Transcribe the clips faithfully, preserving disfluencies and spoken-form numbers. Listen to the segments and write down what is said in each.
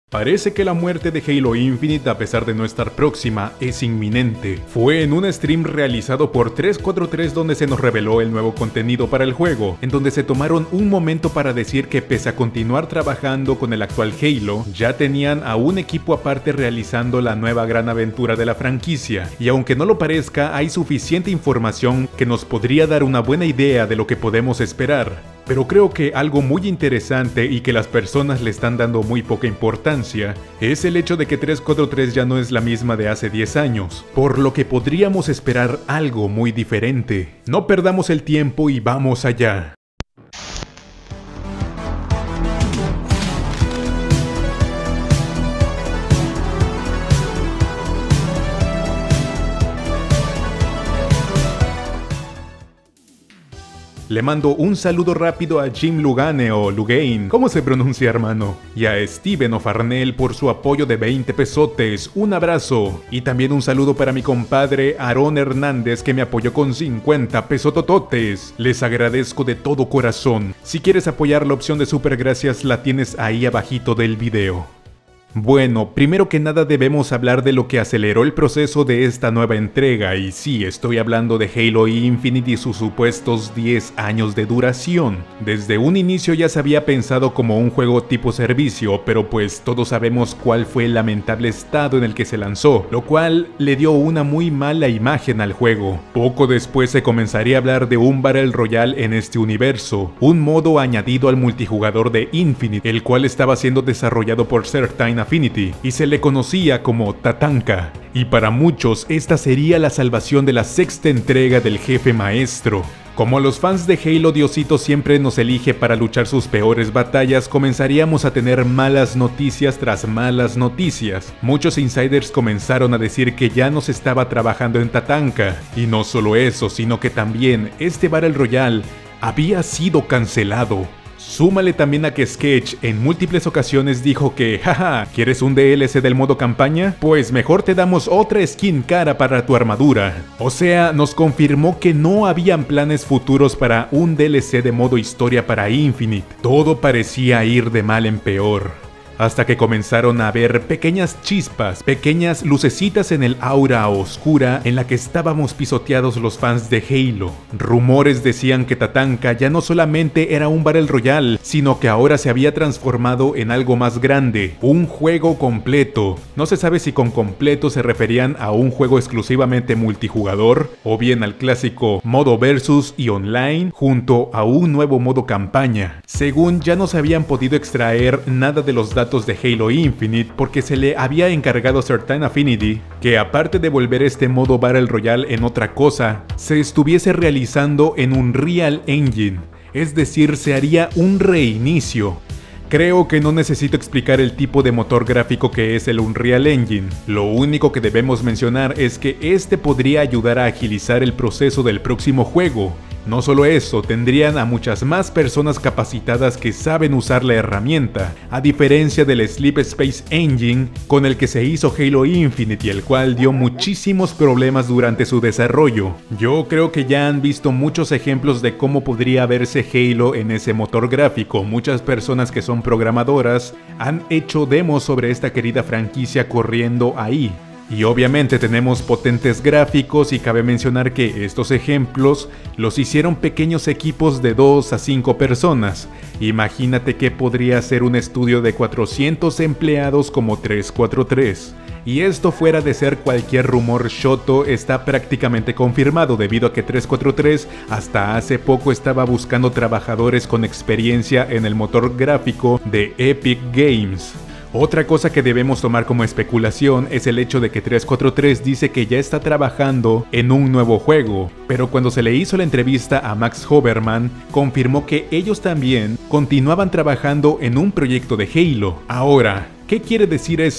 Parece que la muerte de Halo Infinite, a pesar de no estar próxima, es inminente. Fue en un stream realizado por tres cuatro tres donde se nos reveló el nuevo contenido para el juego, en donde se tomaron un momento para decir que pese a continuar trabajando con el actual Halo, ya tenían a un equipo aparte realizando la nueva gran aventura de la franquicia. Y aunque no lo parezca, hay suficiente información que nos podría dar una buena idea de lo que podemos esperar. Pero creo que algo muy interesante y que las personas le están dando muy poca importancia es el hecho de que tres cuatro tres ya no es la misma de hace diez años, por lo que podríamos esperar algo muy diferente. No perdamos el tiempo y vamos allá. Le mando un saludo rápido a Jim Lugane o Lugain, ¿cómo se pronuncia, hermano? Y a Steven O'Farnell por su apoyo de veinte pesotes, un abrazo. Y también un saludo para mi compadre Aaron Hernández que me apoyó con cincuenta pesotototes. Les agradezco de todo corazón. Si quieres apoyar, la opción de super gracias la tienes ahí abajito del video. Bueno, primero que nada debemos hablar de lo que aceleró el proceso de esta nueva entrega, y sí, estoy hablando de Halo Infinite y sus supuestos diez años de duración. Desde un inicio ya se había pensado como un juego tipo servicio, pero pues todos sabemos cuál fue el lamentable estado en el que se lanzó, lo cual le dio una muy mala imagen al juego. Poco después se comenzaría a hablar de un Battle Royale en este universo, un modo añadido al multijugador de Infinite, el cual estaba siendo desarrollado por Certain Affinity y se le conocía como Tatanka, y para muchos esta sería la salvación de la sexta entrega del jefe maestro. Como los fans de Halo, Diosito siempre nos elige para luchar sus peores batallas, comenzaríamos a tener malas noticias tras malas noticias. Muchos insiders comenzaron a decir que ya no se estaba trabajando en Tatanka, y no solo eso, sino que también este Battle Royale había sido cancelado. Súmale también a que Sketch en múltiples ocasiones dijo que, jaja, ¿quieres un D L C del modo campaña? Pues mejor te damos otra skin cara para tu armadura. O sea, nos confirmó que no habían planes futuros para un D L C de modo historia para Infinite. Todo parecía ir de mal en peor. Hasta que comenzaron a ver pequeñas chispas, pequeñas lucecitas en el aura oscura en la que estábamos pisoteados los fans de Halo. Rumores decían que Tatanka ya no solamente era un Battle Royale, sino que ahora se había transformado en algo más grande, un juego completo. No se sabe si con completo se referían a un juego exclusivamente multijugador, o bien al clásico modo versus y online, junto a un nuevo modo campaña. Según ya no se habían podido extraer nada de los datos de Halo Infinite porque se le había encargado a Certain Affinity que, aparte de volver este modo Battle Royale en otra cosa, se estuviese realizando en un Unreal Engine, es decir, se haría un reinicio. Creo que no necesito explicar el tipo de motor gráfico que es el Unreal Engine. Lo único que debemos mencionar es que este podría ayudar a agilizar el proceso del próximo juego. No solo eso, tendrían a muchas más personas capacitadas que saben usar la herramienta, a diferencia del Sleep Space Engine con el que se hizo Halo Infinite y el cual dio muchísimos problemas durante su desarrollo. Yo creo que ya han visto muchos ejemplos de cómo podría verse Halo en ese motor gráfico. Muchas personas que son programadoras han hecho demos sobre esta querida franquicia corriendo ahí. Y obviamente tenemos potentes gráficos, y cabe mencionar que estos ejemplos los hicieron pequeños equipos de dos a cinco personas. Imagínate que podría ser un estudio de cuatrocientos empleados como tres cuatro tres. Y esto, fuera de ser cualquier rumor shoto, está prácticamente confirmado debido a que tres cuatro tres hasta hace poco estaba buscando trabajadores con experiencia en el motor gráfico de Epic Games. Otra cosa que debemos tomar como especulación es el hecho de que tres cuatro tres dice que ya está trabajando en un nuevo juego, pero cuando se le hizo la entrevista a Max Hoberman, confirmó que ellos también continuaban trabajando en un proyecto de Halo. Ahora, ¿qué quiere decir esto?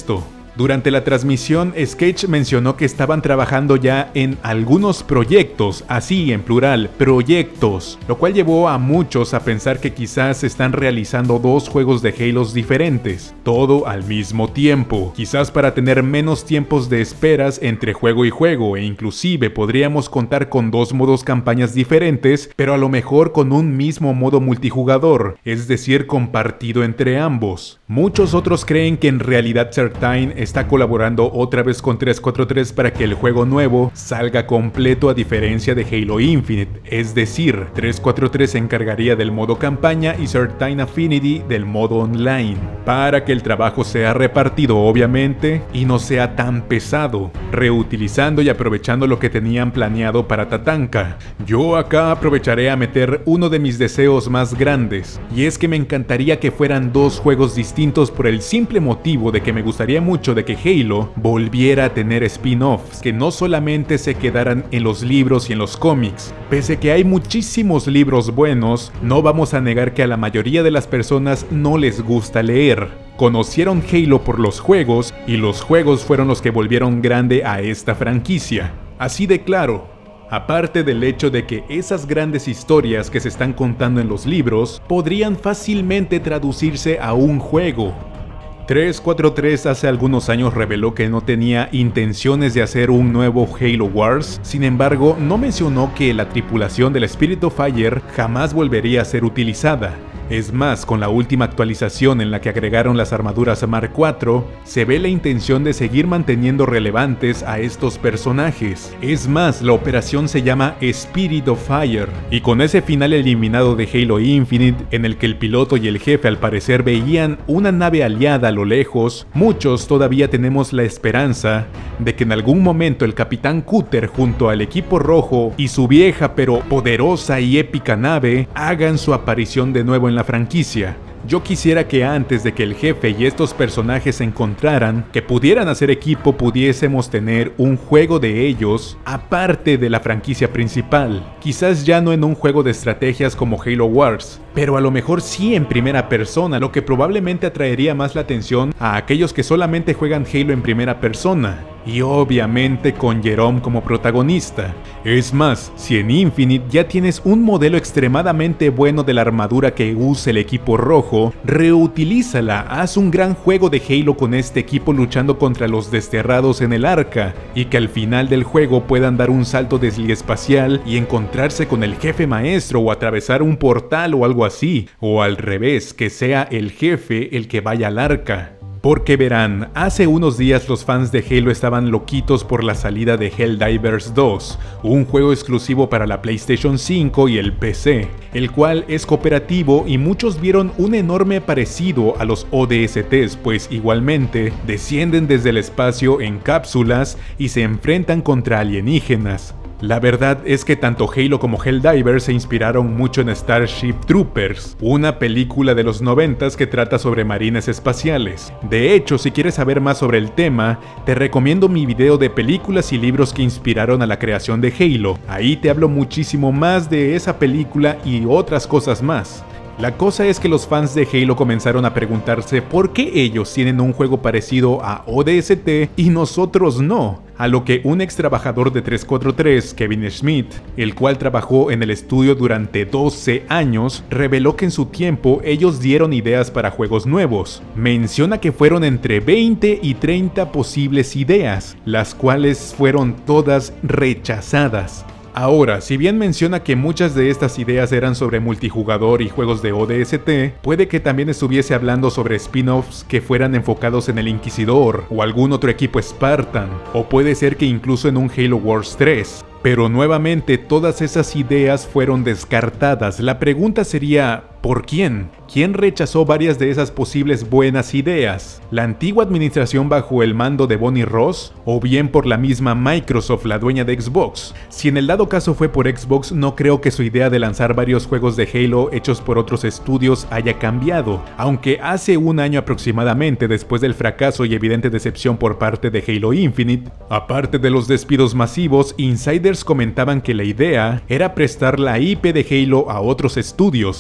Durante la transmisión, Sketch mencionó que estaban trabajando ya en algunos proyectos, así en plural, proyectos, lo cual llevó a muchos a pensar que quizás están realizando dos juegos de Halo diferentes, todo al mismo tiempo, quizás para tener menos tiempos de esperas entre juego y juego, e inclusive podríamos contar con dos modos campañas diferentes, pero a lo mejor con un mismo modo multijugador, es decir, compartido entre ambos. Muchos otros creen que en realidad Certain está colaborando otra vez con trescientos cuarenta y tres para que el juego nuevo salga completo a diferencia de Halo Infinite, es decir, trescientos cuarenta y tres se encargaría del modo campaña y Certain Affinity del modo online, para que el trabajo sea repartido obviamente y no sea tan pesado, reutilizando y aprovechando lo que tenían planeado para Tatanka. Yo acá aprovecharé a meter uno de mis deseos más grandes, y es que me encantaría que fueran dos juegos distintos por el simple motivo de que me gustaría mucho de que Halo volviera a tener spin-offs, que no solamente se quedaran en los libros y en los cómics. Pese que hay muchísimos libros buenos, no vamos a negar que a la mayoría de las personas no les gusta leer. Conocieron Halo por los juegos, y los juegos fueron los que volvieron grande a esta franquicia. Así de claro. Aparte del hecho de que esas grandes historias que se están contando en los libros podrían fácilmente traducirse a un juego. trescientos cuarenta y tres hace algunos años reveló que no tenía intenciones de hacer un nuevo Halo Wars, sin embargo no mencionó que la tripulación del Spirit of Fire jamás volvería a ser utilizada. Es más, con la última actualización en la que agregaron las armaduras Mark cuatro, se ve la intención de seguir manteniendo relevantes a estos personajes. Es más, la operación se llama Spirit of Fire, y con ese final eliminado de Halo Infinite, en el que el piloto y el jefe al parecer veían una nave aliada a lo lejos, muchos todavía tenemos la esperanza de que en algún momento el Capitán Cutter junto al equipo rojo y su vieja pero poderosa y épica nave hagan su aparición de nuevo en la franquicia. Yo quisiera que antes de que el jefe y estos personajes se encontraran, que pudieran hacer equipo, pudiésemos tener un juego de ellos aparte de la franquicia principal. Quizás ya no en un juego de estrategias como Halo Wars, pero a lo mejor sí en primera persona, lo que probablemente atraería más la atención a aquellos que solamente juegan Halo en primera persona. Y obviamente con Jerome como protagonista. Es más, si en Infinite ya tienes un modelo extremadamente bueno de la armadura que usa el equipo rojo, reutilízala, haz un gran juego de Halo con este equipo luchando contra los desterrados en el Arca, y que al final del juego puedan dar un salto desliespacial y encontrarse con el jefe maestro o atravesar un portal o algo así, o al revés, que sea el jefe el que vaya al Arca. Porque verán, hace unos días los fans de Halo estaban loquitos por la salida de Helldivers dos, un juego exclusivo para la PlayStation cinco y el P C, el cual es cooperativo y muchos vieron un enorme parecido a los O D S Ts, pues igualmente descienden desde el espacio en cápsulas y se enfrentan contra alienígenas. La verdad es que tanto Halo como Helldivers se inspiraron mucho en Starship Troopers, una película de los noventas que trata sobre marines espaciales. De hecho, si quieres saber más sobre el tema, te recomiendo mi video de películas y libros que inspiraron a la creación de Halo. Ahí te hablo muchísimo más de esa película y otras cosas más. La cosa es que los fans de Halo comenzaron a preguntarse por qué ellos tienen un juego parecido a O D S T y nosotros no, a lo que un ex trabajador de trescientos cuarenta y tres, Kevin Schmidt, el cual trabajó en el estudio durante doce años, reveló que en su tiempo ellos dieron ideas para juegos nuevos. Menciona que fueron entre veinte y treinta posibles ideas, las cuales fueron todas rechazadas. Ahora, si bien menciona que muchas de estas ideas eran sobre multijugador y juegos de O D S T, puede que también estuviese hablando sobre spin-offs que fueran enfocados en el Inquisidor o algún otro equipo Spartan, o puede ser que incluso en un Halo Wars tres. Pero nuevamente todas esas ideas fueron descartadas. La pregunta sería, ¿por quién? ¿Quién rechazó varias de esas posibles buenas ideas? ¿La antigua administración bajo el mando de Bonnie Ross? ¿O bien por la misma Microsoft, la dueña de Xbox? Si en el dado caso fue por Xbox, no creo que su idea de lanzar varios juegos de Halo hechos por otros estudios haya cambiado, aunque hace un año aproximadamente, después del fracaso y evidente decepción por parte de Halo Infinite, aparte de los despidos masivos, insiders comentaban que la idea era prestar la I P de Halo a otros estudios, dígase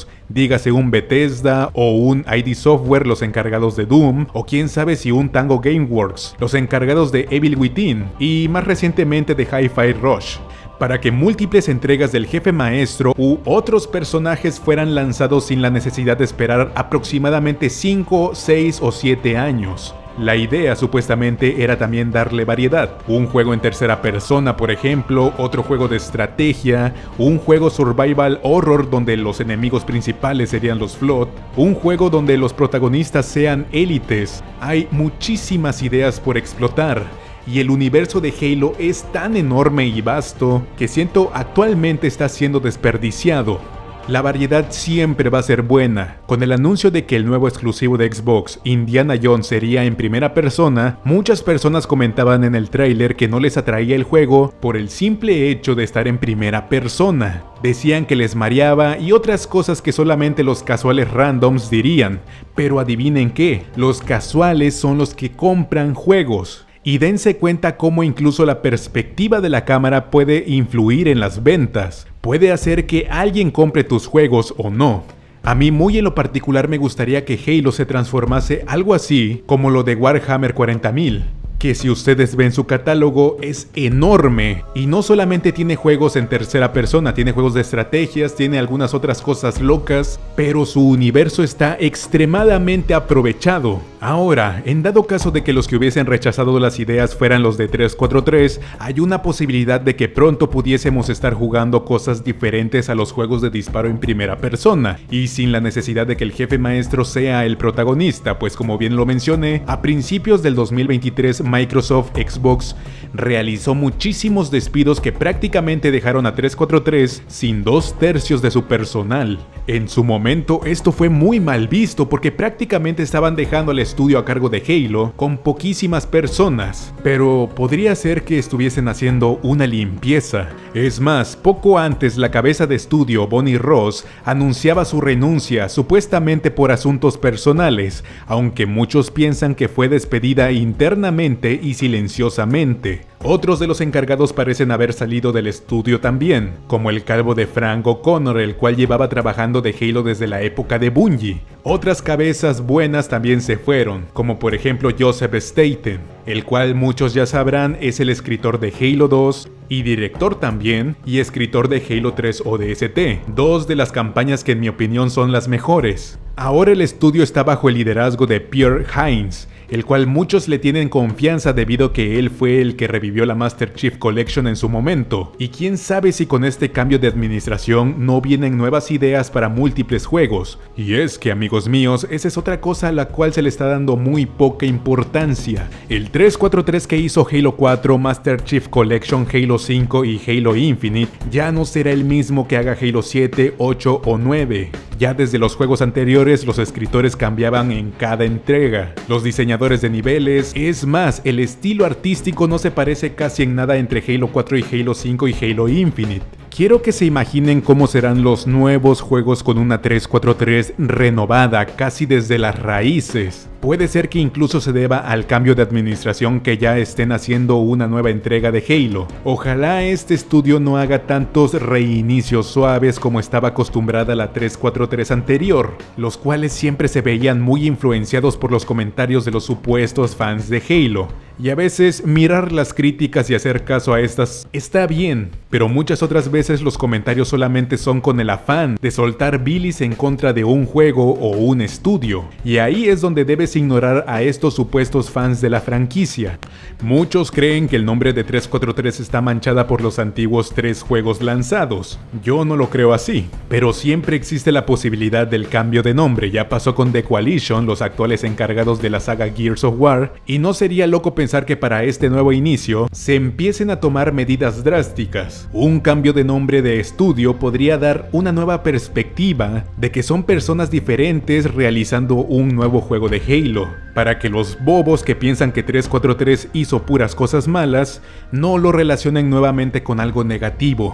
dígase un Bethesda o un I D Software, los encargados de Doom, o quién sabe si un Tango Gameworks, los encargados de Evil Within, y más recientemente de Hi-Fi Rush, para que múltiples entregas del jefe maestro u otros personajes fueran lanzados sin la necesidad de esperar aproximadamente cinco, seis o siete años. La idea supuestamente era también darle variedad, un juego en tercera persona por ejemplo, otro juego de estrategia, un juego survival horror donde los enemigos principales serían los Flood, un juego donde los protagonistas sean élites. Hay muchísimas ideas por explotar. Y el universo de Halo es tan enorme y vasto que siento actualmente está siendo desperdiciado. La variedad siempre va a ser buena. Con el anuncio de que el nuevo exclusivo de Xbox, Indiana Jones, sería en primera persona, muchas personas comentaban en el tráiler que no les atraía el juego por el simple hecho de estar en primera persona. Decían que les mareaba y otras cosas que solamente los casuales randoms dirían. Pero adivinen qué, los casuales son los que compran juegos. Y dense cuenta cómo incluso la perspectiva de la cámara puede influir en las ventas. Puede hacer que alguien compre tus juegos o no. A mí muy en lo particular me gustaría que Halo se transformase algo así como lo de Warhammer cuarenta mil. Que si ustedes ven su catálogo es enorme y no solamente tiene juegos en tercera persona, tiene juegos de estrategias, tiene algunas otras cosas locas, pero su universo está extremadamente aprovechado. Ahora, en dado caso de que los que hubiesen rechazado las ideas fueran los de trescientos cuarenta y tres, hay una posibilidad de que pronto pudiésemos estar jugando cosas diferentes a los juegos de disparo en primera persona, y sin la necesidad de que el jefe maestro sea el protagonista, pues como bien lo mencioné, a principios del dos mil veintitrés Microsoft Xbox realizó muchísimos despidos que prácticamente dejaron a trescientos cuarenta y tres sin dos tercios de su personal. En su momento esto fue muy mal visto porque prácticamente estaban dejando el estudio a cargo de Halo con poquísimas personas, pero podría ser que estuviesen haciendo una limpieza. Es más, poco antes la cabeza de estudio, Bonnie Ross, anunciaba su renuncia supuestamente por asuntos personales, aunque muchos piensan que fue despedida internamente y silenciosamente. Otros de los encargados parecen haber salido del estudio también, como el calvo de Frank O'Connor, el cual llevaba trabajando de Halo desde la época de Bungie. Otras cabezas buenas también se fueron, como por ejemplo Joseph Staten, el cual muchos ya sabrán es el escritor de Halo dos y director también, y escritor de Halo tres O D S T, dos de las campañas que en mi opinión son las mejores. Ahora el estudio está bajo el liderazgo de Pierre Hines, el cual muchos le tienen confianza debido a que él fue el que revivió la Master Chief Collection en su momento, y quién sabe si con este cambio de administración no vienen nuevas ideas para múltiples juegos. Y es que, amigos míos, esa es otra cosa a la cual se le está dando muy poca importancia. El trescientos cuarenta y tres que hizo Halo cuatro, Master Chief Collection, Halo cinco y Halo Infinite ya no será el mismo que haga Halo siete, ocho o nueve. Ya desde los juegos anteriores los escritores cambiaban en cada entrega, los diseñadores de niveles, es más, el estilo artístico no se parece casi en nada entre Halo cuatro y Halo cinco y Halo Infinite. Quiero que se imaginen cómo serán los nuevos juegos con una trescientos cuarenta y tres renovada casi desde las raíces. Puede ser que incluso se deba al cambio de administración que ya estén haciendo una nueva entrega de Halo. Ojalá este estudio no haga tantos reinicios suaves como estaba acostumbrada la trescientos cuarenta y tres anterior, los cuales siempre se veían muy influenciados por los comentarios de los supuestos fans de Halo. Y a veces mirar las críticas y hacer caso a estas está bien, pero muchas otras veces los comentarios solamente son con el afán de soltar bilis en contra de un juego o un estudio, y ahí es donde debes ignorar a estos supuestos fans de la franquicia. Muchos creen que el nombre de trescientos cuarenta y tres está manchada por los antiguos tres juegos lanzados. Yo no lo creo así, pero siempre existe la posibilidad del cambio de nombre. Ya pasó con The Coalition, los actuales encargados de la saga Gears of War, y no sería loco pensar que para este nuevo inicio se empiecen a tomar medidas drásticas. Un cambio de nombre de estudio podría dar una nueva perspectiva de que son personas diferentes realizando un nuevo juego de Halo, para que los bobos que piensan que trescientos cuarenta y tres hizo puras cosas malas no lo relacionen nuevamente con algo negativo.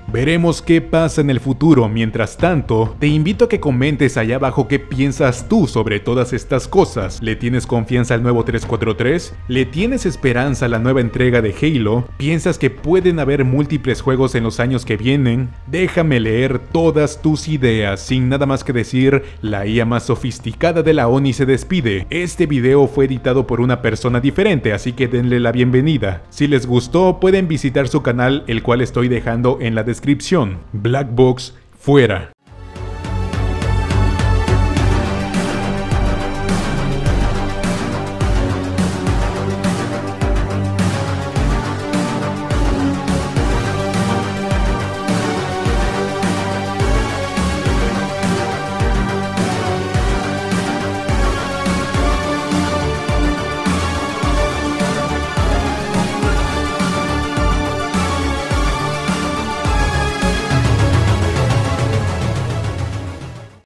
Veremos qué pasa en el futuro. Mientras tanto, te invito a que comentes allá abajo qué piensas tú sobre todas estas cosas. ¿Le tienes confianza al nuevo trescientos cuarenta y tres? ¿Le tienes esperanza a la nueva entrega de Halo? ¿Piensas que pueden haber múltiples juegos en los años que vienen? Déjame leer todas tus ideas. Sin nada más que decir, la I A más sofisticada de la ONI se despide. Este video fue editado por una persona diferente, así que denle la bienvenida. Si les gustó, pueden visitar su canal, el cual estoy dejando en la descripción. Black Box fuera.